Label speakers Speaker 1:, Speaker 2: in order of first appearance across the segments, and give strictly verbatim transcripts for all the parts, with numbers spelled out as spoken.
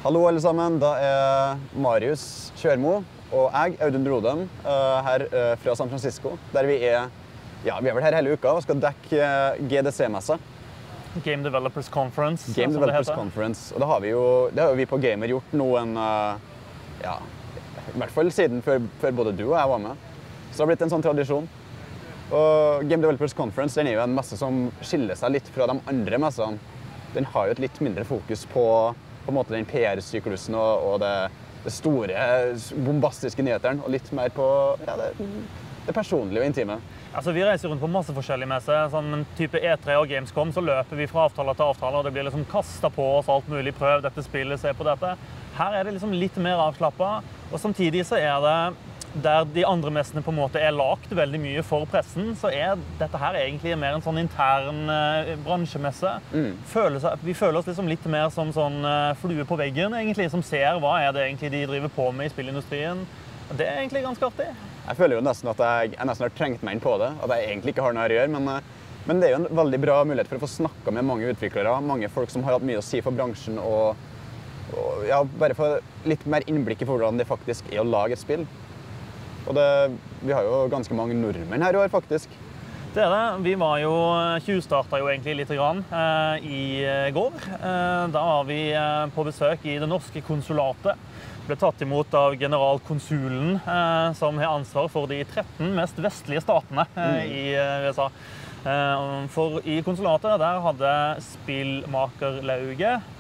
Speaker 1: Hallo alle sammen, da er Marius Kjørmo og jeg, Audun Brodem, her fra San Francisco, der vi er, ja, vi har vært her hele uka og skal dekke G D C-messa.
Speaker 2: Game Developers Conference,
Speaker 1: Game Developers Conference, og det har vi jo, det har jo vi på Gamer gjort noen, ja, i hvert fall siden før, før både du og jeg var med. Så det har blitt en sånn tradisjon. Og Game Developers Conference, den er jo en messe som skiller seg litt fra de andre messene. Den har jo et litt mindre fokus på på en måte den P R-syklusen og, og det, det store, bombastiske nyhetene, og litt mer på ja, det, det personlige og intime.
Speaker 2: Altså, vi reiser rundt på masse forskjellige messer, sånn en type E tre og Gamescom, så løper vi fra avtaler til avtaler, og det blir liksom kastet på oss alt mulig, prøv dette spillet, se på dette. Her er det liksom litt mer avslappet, og samtidig så er det, der de andre messene på en måte er lagt veldig mye for pressen, så er dette her egentlig mer en sånn intern eh, bransjemesse. Mm. Føles, vi føler oss liksom litt mer som sånn eh, flue på veggen, egentlig, som ser hva er det egentlig de driver på med i spillindustrien. Det er egentlig ganske artig.
Speaker 1: Jeg føler jo nesten at jeg, jeg nesten har trengt meg inn på det, at jeg egentlig ikke har noe å gjøre, men, men det er jo en veldig bra mulighet for å få snakket med mange utviklere, mange folk som har hatt mye å si for bransjen, og, og ja, bare få litt mer innblikk i hvordan det faktisk er å lage et spill. Og det, vi har jo ganske mange nordmenn her i år, faktisk.
Speaker 2: Det er det. Vi var jo, tjuvstartet jo egentlig litt grann, eh, i går. Eh, da var vi eh, på besøk i det norske konsulatet. Ble tatt imot av generalkonsulen, eh, som har ansvar for de tretten mest vestlige statene eh, mm. i U S A. Eh, for i konsulatet der hadde spillmakerlauget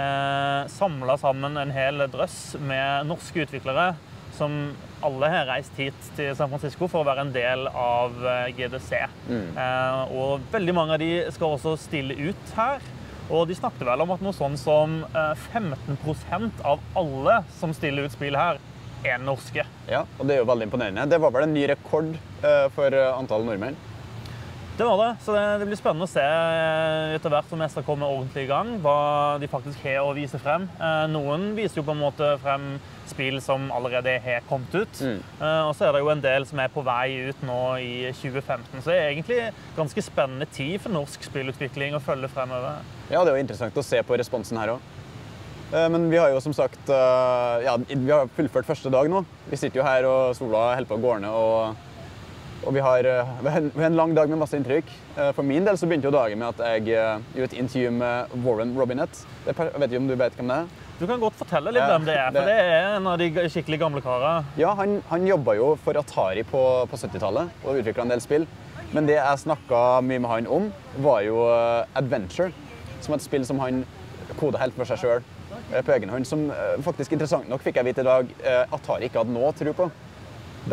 Speaker 2: eh, samlet sammen en hel drøss med norske utviklere, som alle har reist hit til San Francisco for å være en del av G D C. Mm. Eh, og veldig mange av de skal også stille ut her. Og de snakket vel om at noe sånn som femten prosent av alle som stiller ut spill her, er norske. Ja,
Speaker 1: og det er jo veldig imponerende. Det var vel en ny rekord eh, for antall nordmenn.
Speaker 2: Det var det, så det, det blir spennende å se etter hvert som mester kommer ordentlig i gang, hva de faktisk har å vise frem. Eh, noen viser jo på en måte frem spill som allerede har kommet ut, mm. eh, og så er det jo en del som er på vei ut nå i tjue femten, så det er egentlig ganske spennende tid for norsk spillutvikling å følge fremover.
Speaker 1: Ja, det er jo interessant å se på responsen her også. Eh, men vi har jo som sagt, eh, ja, vi har fullført første dag nå. Vi sitter jo her og sola holder på å gå ned, og Og vi har, vi har en lang dag med masse inntrykk. For min del så begynte jo dagen med at jeg gjorde et intervju med Warren Robinett. Jeg vet ikke om du vet hvem det er?
Speaker 2: Du kan godt fortelle litt hvem det er, for det er en av de skikkelig gamle karer.
Speaker 1: Ja, han, han jobbet jo for Atari på, på syttitallet og utviklet en del spill. Men det jeg snakket mye med han om var jo Adventure, som er et spill som han kodet helt for seg selv på egen hånd, som faktisk interessant nok fikk jeg vite i dag Atari ikke hadde noe å tro på. De,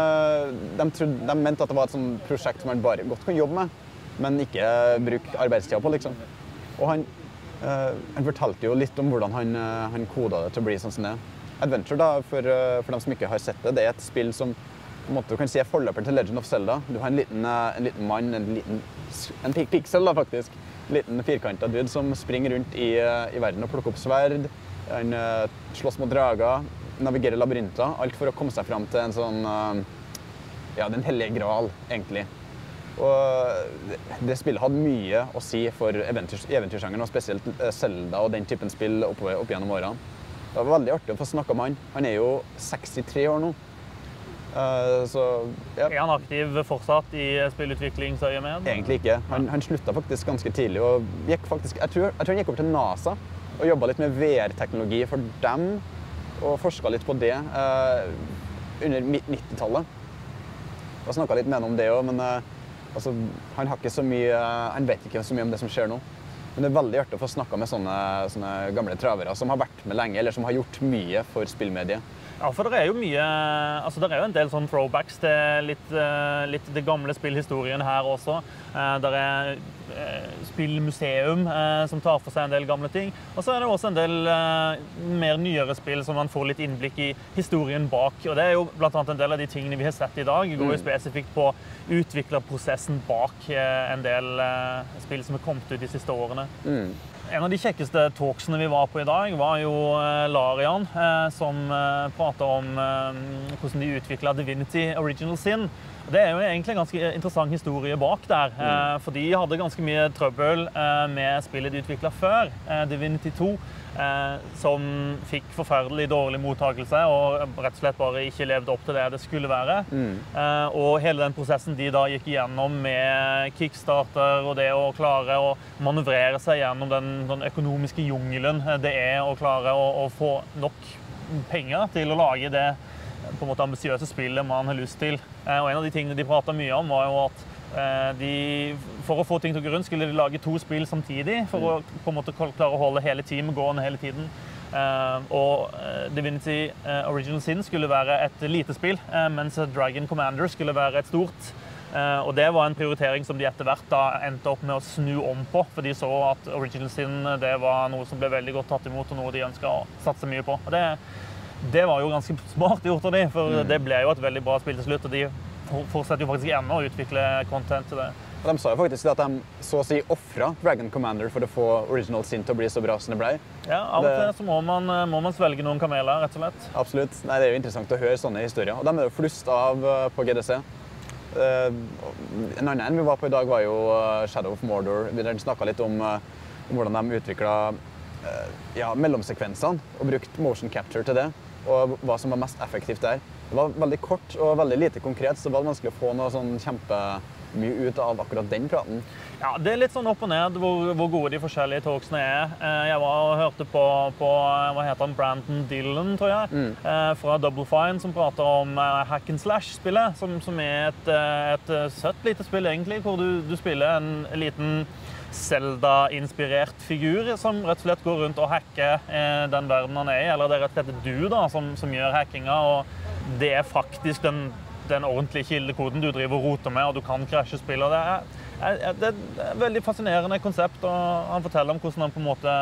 Speaker 1: de, trodde, de mente at det var et sånt prosjekt som man bare godt kan jobbe med, men ikke bruke arbeidstida på, liksom. Og han, uh, han fortalte jo litt om hvordan han, uh, han kodet det til å bli sånn som det. Adventure, da, for, uh, for dem som ikke har sett det, det er et spill som på en måte, du kan si er forløper til Legend of Zelda. Du har en liten, uh, en liten mann, en liten en pixel da, faktisk. En liten firkantet dude som springer rundt i, uh, i verden og plukker opp sverd. Han uh, slåss mot drager. Navigere labyrinter, alt for å komme seg frem til en sånn, ja, den hellige gral, egentlig. Og det, det spillet hadde mye å si for eventyr, eventyrsjangeren, og spesielt Zelda og den typen spill opp, opp gjennom årene. Det var veldig artig å få snakke med han. Han er jo sekstitre år nå. Uh, så, ja.
Speaker 2: Er han aktiv fortsatt i spillutviklingsøyemed?
Speaker 1: Egentlig ikke. Han, han sluttet faktisk ganske tidlig, og gikk faktisk, jeg tror, jeg tror han gikk opp til NASA og jobbet litt med V R-teknologi for dem, og forsket litt på det eh, under nittitallet. Jeg snakket litt med ham om det også, men eh, altså, han, har ikke så mye, han vet ikke så mye om det som skjer nå. Men det er veldig artig å få snakke med sånne, sånne gamle travere som har vært med lenge, eller som har gjort mye for spillmediet.
Speaker 2: Ja, for det er jo mye, altså det er jo en del sånn throwbacks til litt, litt det gamle spillhistorien her også. Det er spillmuseum som tar for seg en del gamle ting. Og så er det også en del mer nyere spill som man får litt innblikk i historien bak. Og det er jo blant annet en del av de tingene vi har sett i dag. Det går jo spesifikt på utviklerprosessen bak en del spill som har kommet ut de siste årene. Mm. En av de kjekkeste talksene vi var på i dag var jo Larian, som pratet om hvordan de utviklet Divinity Original Sin. Det er jo egentlig en ganske interessant historie bak der, mm. for de hadde ganske mye trøbbel med spillet de utviklet før, Divinity to, som fikk forferdelig dårlig mottakelse og rett og slett bare ikke levde opp til det det skulle være. Mm. Og hele den prosessen de da gikk igjennom med Kickstarter og det å klare å manøvrere seg gjennom den, den økonomiske jungelen det er å klare å, å få nok penger til å lage det på en måte ambisiøse spillet man har lyst til. Og en av de tingene de pratet mye om var jo at de, for å få ting til å gå rundt, skulle de lage to spill samtidig, for å på en måte klare å holde hele teamet gående hele tiden. Og Divinity Original Sin skulle være et lite spill, mens Dragon Commander skulle være et stort. Og det var en prioritering som de etter hvert da endte opp med å snu om på, for de så at Original Sin det var noe som ble veldig godt tatt imot, og noe de ønsket å satse mye på. Og det Det var jo ganske smart gjort av de, for mm. det ble jo et veldig bra spill til slutt, og de fortsetter jo faktisk ennå å utvikle content til det.
Speaker 1: Og de sa jo faktisk at de så å si offret Dragon Commander for å få Original Sin til å bli så bra som det ble.
Speaker 2: Ja, av og til så må man, må man svelge noen kameler, rett og slett.
Speaker 1: Absolutt. Nei, det er jo interessant å høre sånne historier, og de er jo flust av på G D C. En annen enn vi var på i dag var jo Shadow of Mordor. Vi snakket litt om, om hvordan de utviklet ja, mellomsekvensene og brukt motion capture til det, og hva som var mest effektivt der. Det var veldig kort og veldig lite konkret, så det var vanskelig å få noe sånn kjempemye ut av akkurat den praten.
Speaker 2: Ja, det er litt sånn opp og ned hvor, hvor gode de forskjellige talksene er. Jeg var og hørte på, på hva heter han, Brandon Dillon, tror jeg, mm. fra Double Fine, som prater om Hack and Slash-spillet, som, som er et, et søtt lite spill egentlig, hvor du, du spiller en liten Zelda-inspirert figur som rett og slett går rundt og hacker eh, den verden han er i, eller det er rett og slett du da, som, som gjør hackinga, og det er faktisk den, den ordentlige kildekoden du driver og roter med, og du kan krasje spillet. Det er, er, det er et veldig fascinerende konsept, og han forteller om hvordan han på en måte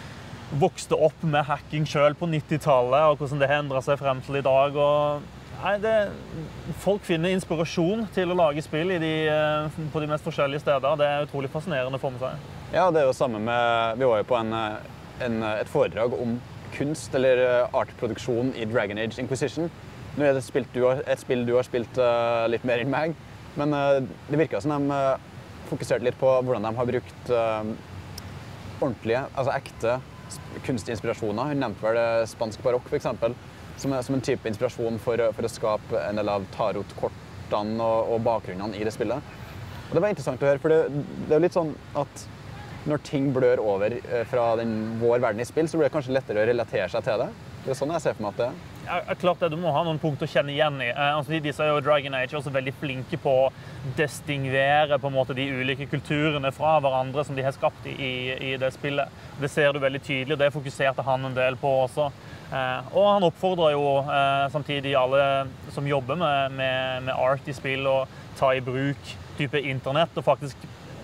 Speaker 2: vokste opp med hacking selv på nittitallet, og hvordan det har endret seg frem til i dag, og Nei, det, folk finner inspirasjon til å lage spill i de, på de mest forskjellige steder. Det er utrolig fascinerende for seg.
Speaker 1: Ja, det er jo samme med, vi var jo på en, en, et foredrag om kunst eller artproduksjon i Dragon Age Inquisition. Nå er det spilt, du har, et spill du har spilt uh, litt mer enn meg, men uh, det virket som de uh, fokuserte litt på hvordan de har brukt uh, ordentlige, altså ekte kunstinspirasjoner. Hun nevnte vel spansk barokk for eksempel. Som, som en type inspirasjon for, for å skape en del av tarotkortene og, og bakgrunnene i det spillet. Og det var interessant å høre, for det, det er jo litt sånn at når ting blør over fra den, vår verden i spill, så blir det kanskje lettere å relatere seg til det. Det er sånn jeg ser for meg at det er.
Speaker 2: Ja, klart det, du må ha noen punkt å kjenne igjen i. Eh, altså, de er jo Dragon Age også veldig flinke på å distingvere på en måte de ulike kulturene fra hverandre som de har skapt i, i det spillet. Det ser du veldig tydelig, og det fokuserte han en del på også. Eh, og han oppfordrer jo eh, samtidig alle som jobber med, med, med art i spill og ta i bruk type internett og faktisk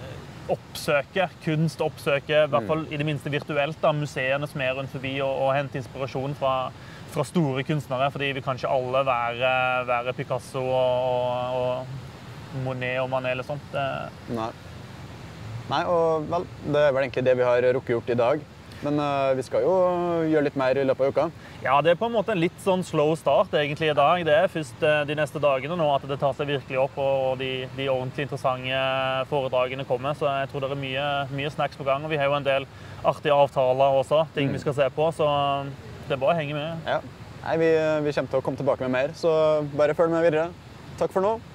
Speaker 2: oppsøke, kunst oppsøke, i hvert fall i det minste virtuelt, da, museene som er rundt forbi og, og hente inspirasjon fra, fra store kunstnere, fordi vi kan ikke alle være, være Picasso og, og Monet og Manet eller sånt.
Speaker 1: Nei. Nei, og vel, det er vel egentlig det vi har rukket gjort i dag. Men uh, vi skal jo gjøre litt mer i løpet av uka.
Speaker 2: Ja, det er på en måte en litt sånn slow start egentlig i dag. Det er først uh, de neste dagene nå at det tar seg virkelig opp, og de, de ordentlig interessante foredragene kommer. Så jeg tror det er mye, mye snacks på gang, og vi har jo en del artige avtaler også, ting mm. vi skal se på, så det er bare å henge med.
Speaker 1: Ja. Nei, vi, vi kommer til å komme tilbake med mer, så bare følg med videre. Takk for nå.